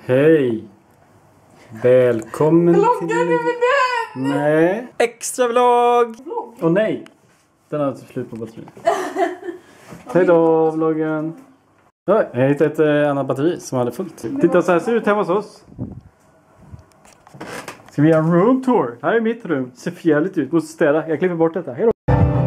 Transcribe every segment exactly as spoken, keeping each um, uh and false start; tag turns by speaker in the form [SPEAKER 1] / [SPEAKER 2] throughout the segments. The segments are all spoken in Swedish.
[SPEAKER 1] Hej! Välkommen
[SPEAKER 2] Vloggar
[SPEAKER 1] till...
[SPEAKER 2] du med det?
[SPEAKER 1] Nej. Extra vlogg! Åh oh, nej! Den har slut på batteri. Hej då vloggen! Ja, jag hittade ett äh, annat batteri som hade fullt. Titta, så här ser det ut hemma hos oss. Ska vi göra en room tour? Här är mitt rum. Ser fjälligt ut. Måste städa. Jag klipper bort detta. Hej då!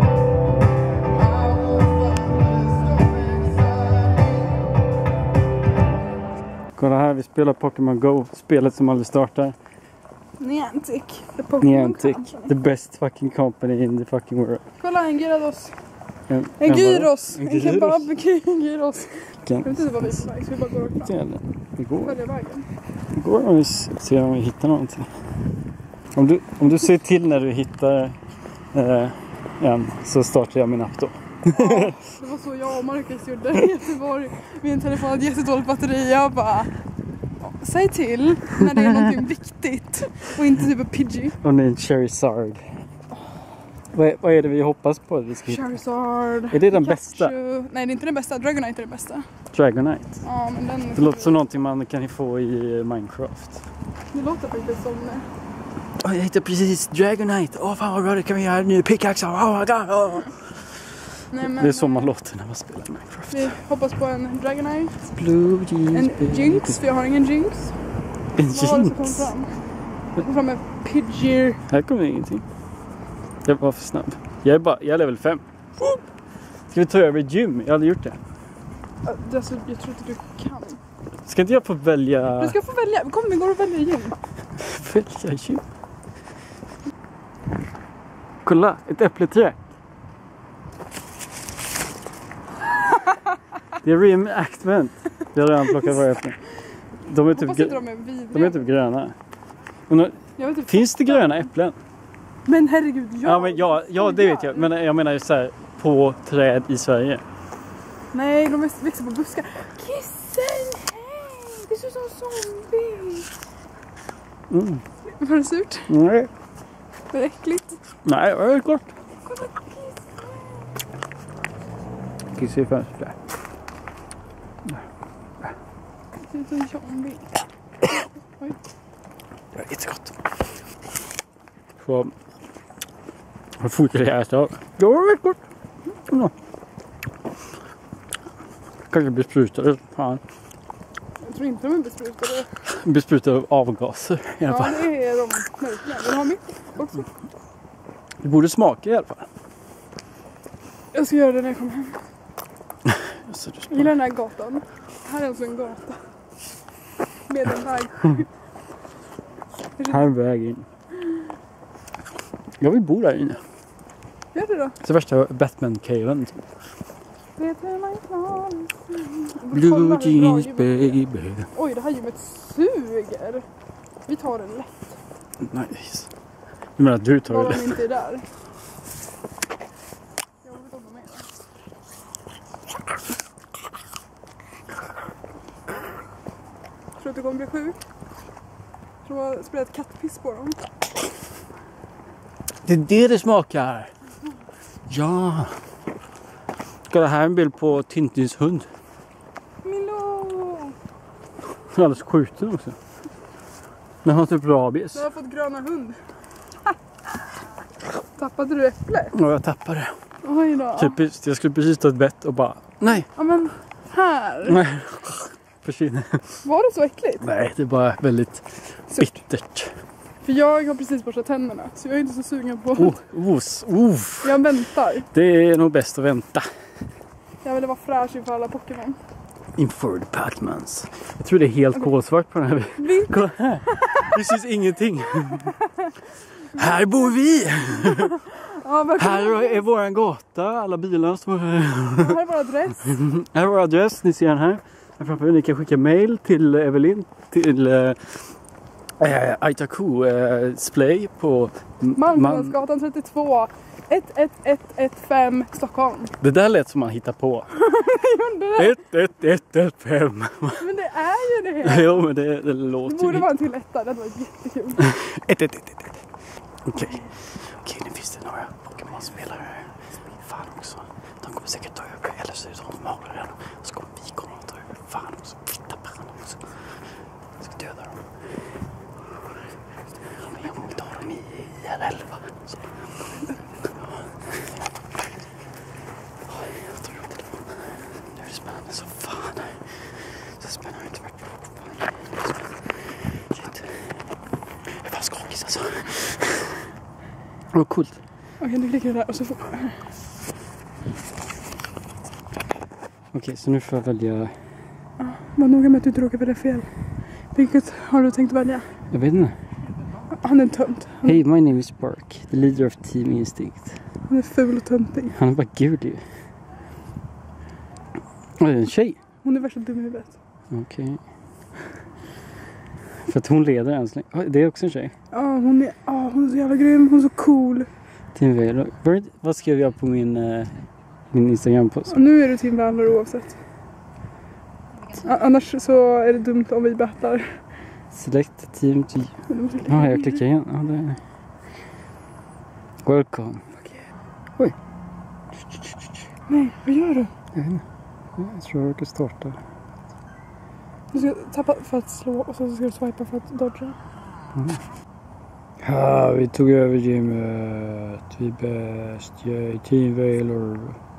[SPEAKER 1] Kolla här, vi spelar Pokémon Go. Spelet som aldrig startar.
[SPEAKER 2] Niantic. The
[SPEAKER 1] Niantic. The best fucking company in the fucking world.
[SPEAKER 2] Kolla, en gyros.
[SPEAKER 1] En,
[SPEAKER 2] En,
[SPEAKER 1] en
[SPEAKER 2] gyros.
[SPEAKER 1] En,
[SPEAKER 2] en kebab. En gyros.
[SPEAKER 1] Kan...
[SPEAKER 2] Jag vet inte vad vi är på väg, så vi bara går och fram.
[SPEAKER 1] Vi går.
[SPEAKER 2] Följer vägen.
[SPEAKER 1] Vi går och vi ser om vi hittar någonting. Om du, om du ser till när du hittar eh, en så startar jag min app då.
[SPEAKER 2] Ja, det var så jag och Marcus gjorde i Göteborg. Min telefon hade jättedåligt batteri. Jag bara... Säg till när det är någonting viktigt. Och inte typ en Pidgey.
[SPEAKER 1] Och det är en Charizard. Vad är, vad är det vi hoppas på? Vi ska
[SPEAKER 2] Charizard.
[SPEAKER 1] Är det den
[SPEAKER 2] Pikachu.
[SPEAKER 1] bästa?
[SPEAKER 2] Nej, det är inte den bästa. Dragonite är den bästa.
[SPEAKER 1] Dragonite.
[SPEAKER 2] Ja, men den...
[SPEAKER 1] Det låter som någonting man kan få i Minecraft.
[SPEAKER 2] Det låter faktiskt som...
[SPEAKER 1] Oh, jag hittade precis Dragonite. Åh oh, fan vad bra, det kan vi göra en ny pickaxe. Oh my god. Oh.
[SPEAKER 2] Nej, men,
[SPEAKER 1] det är så man låter när man spelar Minecraft.
[SPEAKER 2] Vi hoppas på en Dragonite.
[SPEAKER 1] Blue jeans,
[SPEAKER 2] en Jinx, för jag har ingen Jinx.
[SPEAKER 1] En
[SPEAKER 2] Vad var det som kom
[SPEAKER 1] Jinx?
[SPEAKER 2] fram? Det kom fram en Pidgey.
[SPEAKER 1] Här kommer ingenting. Jag var för snabb. Jag är bara, jag är level fem. Ska vi ta över gym? Jag har aldrig gjort det.
[SPEAKER 2] Alltså, jag tror inte du kan.
[SPEAKER 1] Ska inte jag få välja...
[SPEAKER 2] Du ska få välja. Kom, vi går och väljer gym.
[SPEAKER 1] välja gym? Kolla, ett äppleträ. Det är reenactment. Jag har redan plockat varje äpple. De är typ,
[SPEAKER 2] Hoppas inte de är vidriga.
[SPEAKER 1] de är typ gröna. Nu,
[SPEAKER 2] Jag vet inte,
[SPEAKER 1] finns det gröna äpplen?
[SPEAKER 2] Men herregud, ja.
[SPEAKER 1] Ja, men ja, ja, det vet jag. Men jag menar ju så här, på träd i Sverige.
[SPEAKER 2] Nej, de växer på buskar. Kissen, hej! Det ser ut som zombie.
[SPEAKER 1] Mm.
[SPEAKER 2] Var det surt?
[SPEAKER 1] Nej.
[SPEAKER 2] Var det äckligt?
[SPEAKER 1] Nej, det är gott.
[SPEAKER 2] Kolla kissen.
[SPEAKER 1] Kiss i fönstret.
[SPEAKER 2] Det ser ut som zombie. Oj.
[SPEAKER 1] Det är jättegott. Så. Jag fortsätter jag äta. Det var väldigt gott. Mm. Kanske besprutade. Fan.
[SPEAKER 2] Jag tror inte de är besprutade.
[SPEAKER 1] Besprutade av avgaser i alla
[SPEAKER 2] Ja,
[SPEAKER 1] fall.
[SPEAKER 2] det är de verkligen. Vill du ha mitt också?
[SPEAKER 1] Det borde smaka i alla fall.
[SPEAKER 2] Jag ska göra det när jag kommer hem.
[SPEAKER 1] Så du
[SPEAKER 2] Jag gillar den här gatan. Här är alltså en gata. Med en väg.
[SPEAKER 1] här är väg in. Jag vill bo där inne.
[SPEAKER 2] Gör det då?
[SPEAKER 1] Det värsta Batman-caven.
[SPEAKER 2] Vet du man kan.
[SPEAKER 1] Blue jeans baby.
[SPEAKER 2] Oj, det här gymmet suger. Vi tar det lätt.
[SPEAKER 1] Nice. Du menar att du tar
[SPEAKER 2] Bara
[SPEAKER 1] det
[SPEAKER 2] de
[SPEAKER 1] lätt?
[SPEAKER 2] inte är där. Jag vet inte om de är där. Tror du att du kommer bli sjuk? Tror du har spelat kattpiss på dem?
[SPEAKER 1] Det är det det smakar. Ja. Ska det här är en bild på Tintins hund.
[SPEAKER 2] Milo!
[SPEAKER 1] Den är alldeles skjuten också. Den har typ rabies.
[SPEAKER 2] Du har fått gröna hund. Tappade du äpplet?
[SPEAKER 1] Ja, jag tappade det.
[SPEAKER 2] Oj då.
[SPEAKER 1] Typiskt. Jag skulle precis ta ett bett och bara, nej.
[SPEAKER 2] Ja men, här.
[SPEAKER 1] Nej. Försvinner.
[SPEAKER 2] Var det så äckligt?
[SPEAKER 1] Nej, det är bara väldigt bittert.
[SPEAKER 2] För jag har precis borstat tänderna. Så jag är inte så sugen på...
[SPEAKER 1] Oh, oh, oh.
[SPEAKER 2] Jag väntar.
[SPEAKER 1] Det är nog bäst att vänta.
[SPEAKER 2] Jag ville vara fräsch inför alla Pokémon.
[SPEAKER 1] Inför the Pac-Mans. Jag tror det är helt kolsvart på den här.
[SPEAKER 2] Vi...
[SPEAKER 1] Kolla här. Det syns ingenting. Här bor vi.
[SPEAKER 2] Ja,
[SPEAKER 1] Här är våran gata. Alla bilarna står här.
[SPEAKER 2] här är vår adress.
[SPEAKER 1] Här är vår adress. Ni ser den här. Här framför ni kan skicka mail till Evelyn. Till äh, Aitaku äh, Splay på
[SPEAKER 2] Malmögatan trettiotvå. ett ett ett ett fem Stockholm.
[SPEAKER 1] Det där lät som man hittar på.
[SPEAKER 2] det.
[SPEAKER 1] ett ett ett ett fem.
[SPEAKER 2] Men det är ju det.
[SPEAKER 1] Jo, men det, det låter
[SPEAKER 2] Det borde
[SPEAKER 1] ju.
[SPEAKER 2] vara en till etta. Det var jättekul.
[SPEAKER 1] ett ett ett ett. Okej. Okej, nu finns det några Pokémon-spelare här. Fan också. De kommer säkert ta över. Eller så är det de som håller den. Så kommer vi komma och ta över. Fan också. Fitta pan också. Ska döda dem. Jag vill ta dem i I R L va? Så. Jag tror inte det var. Nu är det spännande så fan. Så spännande inte varit på. Shit. Jag är bara skakig alltså. Vad coolt.
[SPEAKER 2] Okej, nu klickar jag där och så får...
[SPEAKER 1] Okej, så nu får jag välja...
[SPEAKER 2] Ja, var noga med att du inte råkar välja fel. Vilket har du tänkt välja?
[SPEAKER 1] Jag vet inte.
[SPEAKER 2] Han är tömt. Han,
[SPEAKER 1] Hey, my name is Spark, the leader of Team Instinct.
[SPEAKER 2] han är ful och töntig.
[SPEAKER 1] Han är bara gul ju. Oj, en tjej.
[SPEAKER 2] Hon är värsta dum i huvudet.
[SPEAKER 1] Okej. Okay. För att hon leder än så länge. Oj, det är också en tjej.
[SPEAKER 2] Ja, hon är, ja, hon är så jävla grym. Hon är så cool.
[SPEAKER 1] Team Valor. Vad, vad skrev jag på min, uh, min Instagram-post?
[SPEAKER 2] Och nu är du Team Valor oavsett. A- annars så är det dumt om vi battlar.
[SPEAKER 1] Select Team G. Ja, ah, jag klickar igen. Ah, det... Welcome.
[SPEAKER 2] Okay.
[SPEAKER 1] Oj.
[SPEAKER 2] Nej, vad gör du?
[SPEAKER 1] Jag vet inte. Jag tror jag ska starta.
[SPEAKER 2] Du ska tappa för att slå och så ska du swipa för att dodga.
[SPEAKER 1] Mm. Ja, vi tog över gymmet. Vi är bäst. Jag är Team Valor.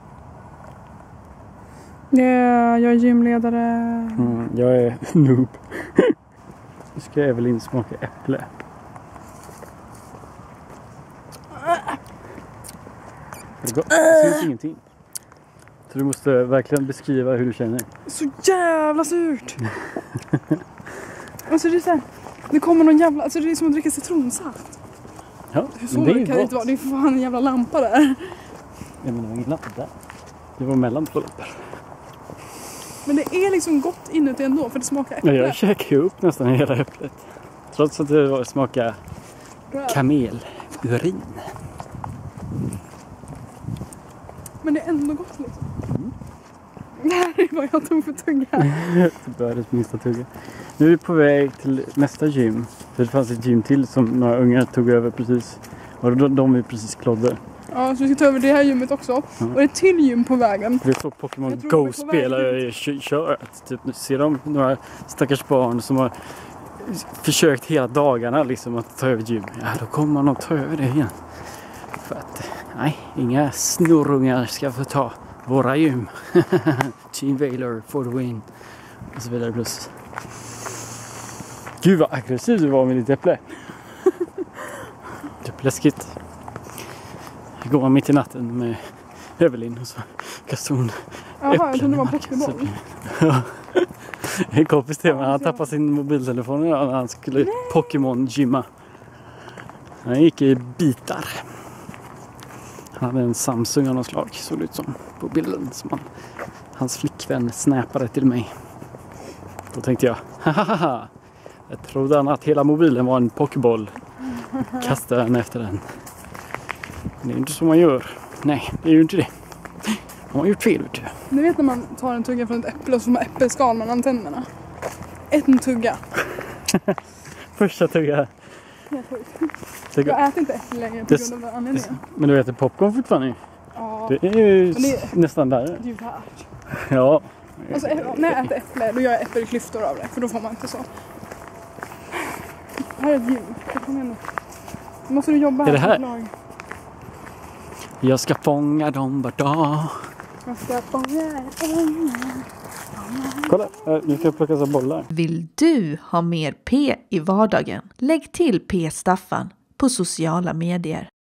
[SPEAKER 2] Yeah, jag är gymledare.
[SPEAKER 1] Mm, jag är noob. Nu ska Evelyn smaka äpple. Det, går, det syns ingenting. Så du måste verkligen beskriva hur du känner.
[SPEAKER 2] Så jävla surt. Alltså det är så här, det kommer någon jävla, alltså det är som att dricka citronsaft.
[SPEAKER 1] Ja,
[SPEAKER 2] Det är så
[SPEAKER 1] men det är
[SPEAKER 2] kan det
[SPEAKER 1] gott.
[SPEAKER 2] inte vara. Det är för fan en jävla lampa där.
[SPEAKER 1] Ja, men det var ingen lampa där. Det var mellan två lampor.
[SPEAKER 2] Men det är liksom gott inuti ändå för det smakar äpple.
[SPEAKER 1] Ja, jag käkade ju upp nästan hela äpplet. Trots att det var, smakade kamelurin.
[SPEAKER 2] Men det är ändå gott liksom. Mm. Det här är vad jag tog för tugga.
[SPEAKER 1] Världens minsta tugga. Nu är vi på väg till nästa gym. För det fanns ett gym till som några unga tog över precis. Och de, de är precis klodde.
[SPEAKER 2] Ja, så vi ska ta över det här gymmet också.
[SPEAKER 1] Ja.
[SPEAKER 2] Och det är ett till gym på vägen.
[SPEAKER 1] Vi får Pokémon
[SPEAKER 2] Jag tror de är på
[SPEAKER 1] Go-spelare kör. Typ, nu ser de några stackars barn som har försökt hela dagarna liksom att ta över gym. Ja, då kommer man att ta över det igen. För att, nej, inga snorungar ska få ta våra gym. Team Valor for the win. Och så vidare plus. Gud vad aggressiv du var med ditt äpple. Typ läskigt. Jag går mitt i natten med Evelyn och så kastar hon
[SPEAKER 2] Jaha, jag
[SPEAKER 1] äpplen
[SPEAKER 2] trodde det var
[SPEAKER 1] i marken.
[SPEAKER 2] Pokémon.
[SPEAKER 1] Ja. En kompis till mig, han tappade sin mobiltelefon när han skulle Pokémon-gymma. Han gick i bitar. Han hade en Samsung av något slag, såg det ut som på bilden som han, hans flickvän snappade till mig. Då tänkte jag, hahaha, jag trodde han att hela mobilen var en pokéboll. Kastade den efter den. Men det är ju inte så man gör. Nej, det är ju inte det. Man har gjort fel, vet du.
[SPEAKER 2] Ni vet när man tar en tugga från ett äpple och så får man äppelskal mellan tänderna. En tugga.
[SPEAKER 1] Första tugga.
[SPEAKER 2] Jag äter inte äpple längre på
[SPEAKER 1] Det-
[SPEAKER 2] grund av den anledningen.
[SPEAKER 1] Men du äter popcorn fortfarande?
[SPEAKER 2] Ja,
[SPEAKER 1] Det är ju
[SPEAKER 2] Men det-
[SPEAKER 1] nästan där.
[SPEAKER 2] det är ju värt.
[SPEAKER 1] Ja.
[SPEAKER 2] Alltså, ä- när jag äter äpple, då gör jag äppelklyftor av det. För då får man inte så. Här är ett gym. Kom igen nu. Nu måste du jobba
[SPEAKER 1] Är det
[SPEAKER 2] här.
[SPEAKER 1] här?
[SPEAKER 2] på ett lag.
[SPEAKER 1] Jag ska fånga dem var dag.
[SPEAKER 2] Jag ska fånga en.
[SPEAKER 1] Kolla, äh, nu ska jag plocka så bollar.
[SPEAKER 3] Vill du ha mer P i vardagen? Lägg till P-Staffan på sociala medier.